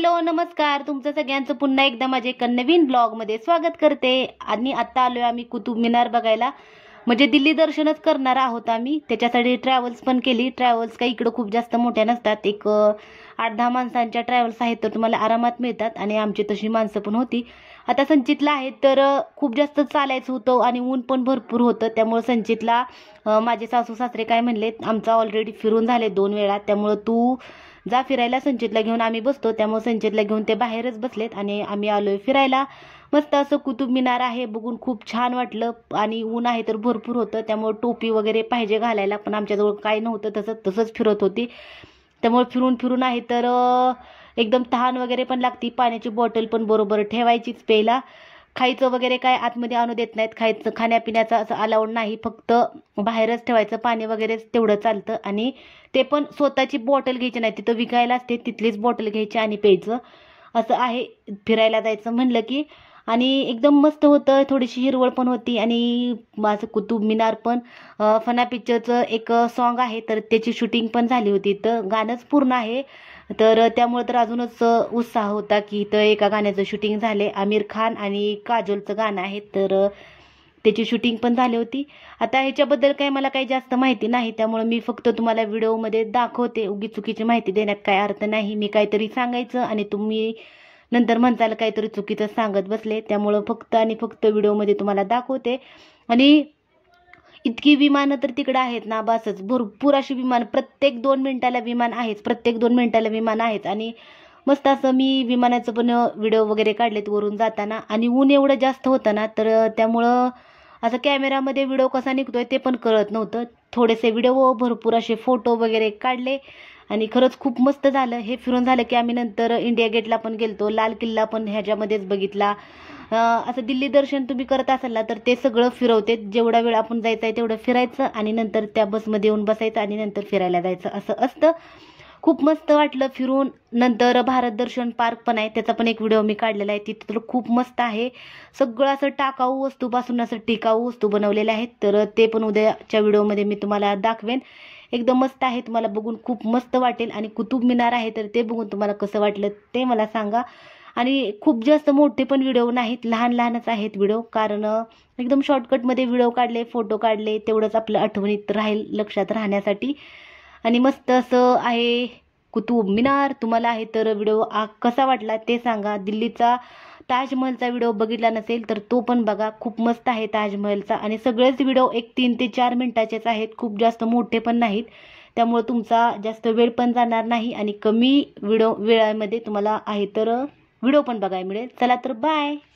Hello नमस्कार, तुमचं सगळ्यांचं पुन्हा एकदा माझ्या एका नवीन ब्लॉगमध्ये स्वागत करते. आणि आता आलोय आम्ही कुतुब मिनार बघायला. म्हणजे दिल्ली दर्शनच करणार आहोत आम्ही. त्याच्यासाठी ट्रॅव्हल्स पण केली. ट्रॅव्हल्स काही इकडं खूप जास्त मोठ्या नसतात. एक 8-10 माणसांच्या ट्रॅव्हल्स आहेत तर तुम्हाला आरामात मिळतात. आणि आमची तशी माणसं पण होती. आता संचितला आहेत तर खूप जास्त चालायचं होतं आणि ऊन पण भरपूर होतं. त्यामुळे संचितला माझे सासू सासरे काय म्हणले, आमचा ऑलरेडी फिरून झाले 2 वेळा, त्यामुळं तू जा फिरायला, संचितला घेऊन आम्ही बसतो. त्यामुळे संचितला घेऊन ते बाहेरच बसलेत आणि आम्ही आलोय फिरायला. मस्त असं कुतुब मिनार आहे, बघून खूप छान वाटलं. आणि ऊन आहे तर भरपूर होतं, त्यामुळे टोपी वगैरे पाहिजे घालायला, पण आमच्याजवळ काही नव्हतं. तसंच फिरत होती. त्यामुळे फिरून आहे तर एकदम तहान वगैरे पण लागती. पाण्याची बॉटल पण बरोबर ठेवायचीच प्यायला. खायचं वगैरे काय आतमध्ये आणू देत नाहीत. खायचं खाण्यापिण्याचं असं अलाउड नाही, फक्त बाहेरच ठेवायचं. पाणी वगैरेच तेवढं चालतं. आणि ते पण स्वतःची बॉटल घ्यायची नाही, तिथं विकायला असते तिथलीच बॉटल घ्यायची आणि प्यायचं. असं आहे फिरायला जायचं म्हणलं की. आणि एकदम मस्त होतं. थोडीशी हिरवळ पण होती. आणि माझं कुतुब मिनार पण फना पिक्चरचं एक सॉन्ग आहे तर त्याची शूटिंग पण झाली होती. तर गाणंच पूर्ण आहे, तर त्यामुळे तर अजूनच उत्साह होता की इथं एका गाण्याचं शूटिंग झाले. आमिर खान आणि काजोलचं गाणं आहे, तर त्याची शूटिंग पण झाली होती. आता ह्याच्याबद्दल काही मला काही जास्त माहिती नाही, त्यामुळे मी फक्त तुम्हाला व्हिडिओमध्ये दाखवते. उगी चुकीची माहिती देण्यात काय अर्थ नाही. मी काहीतरी सांगायचं आणि तुम्ही नंतर म्हणताल काहीतरी चुकीचं सांगत बसले, त्यामुळं फक्त व्हिडिओमध्ये तुम्हाला दाखवते. आणि इतकी विमानं तर तिकडे आहेत ना, बसच भरपूर अशी विमान. प्रत्येक 2 मिनिटाला विमान आहेच, प्रत्येक 2 मिनिटाला विमान आहेच. आणि मस्त असं मी विमानाचं पण व्हिडिओ वगैरे काढलेत वरून जाताना. आणि ऊन एवढं जास्त होतं ना, तर त्यामुळं असं कॅमेरामध्ये व्हिडिओ कसा निघतोय ते पण कळत नव्हतं. थोडेसे व्हिडिओ, भरपूर असे फोटो वगैरे काढले. आणि खरंच खूप मस्त झालं. हे फिरून झालं की आम्ही नंतर इंडिया गेटला पण गेलतो. लाल किल्ला पण ह्याच्यामध्येच बघितला. असं दिल्ली दर्शन तुम्ही करत असाल ना तर ते सगळं फिरवते. जेवढा वेळ आपण जायचं आहे तेवढं फिरायचं आणि नंतर त्या बसमध्ये येऊन बसायचं आणि नंतर फिरायला जायचं, असं असतं. खूप मस्त वाटलं फिरून. नंतर भारत दर्शन पार्क पण आहे, त्याचा पण एक व्हिडिओ मी काढलेला आहे. तिथं तर खूप मस्त आहे. सगळं असं टाकाऊ वस्तूपासून असं टिकाऊ वस्तू बनवलेल्या आहेत, तर ते पण उद्याच्या व्हिडिओमध्ये मी तुम्हाला दाखवेन. एकदम मस्त आहे, तुम्हाला बघून खूप मस्त वाटेल. आणि कुतुब मिनार आहे तर ते बघून तुम्हाला कसं वाटलं ते मला सांगा. आणि खूप जास्त मोठे पण व्हिडिओ नाहीत, लहान लहानच आहेत व्हिडिओ, कारण एकदम शॉर्टकटमध्ये व्हिडिओ काढले, फोटो काढले, तेवढंच आपलं आठवणीत राहील, लक्षात राहण्यासाठी. आणि मस्त असं आहे कुतुब मिनार. तुम्हाला आहे तर व्हिडिओ कसा वाटला ते सांगा. दिल्लीचा ताजमहलचा व्हिडिओ बघितला नसेल तर तो पण बघा, खूप मस्त आहे ताजमहलचा. आणि सगळेच व्हिडिओ एक 3 ते 4 मिनिटाचेच आहेत, खूप जास्त मोठे पण नाहीत. त्यामुळे तुमचा जास्त वेळ पण जाणार नाही आणि कमी वेळामध्ये तुम्हाला आहे तर व्हिडिओ पण बघायला मिळेल. चला तर बाय.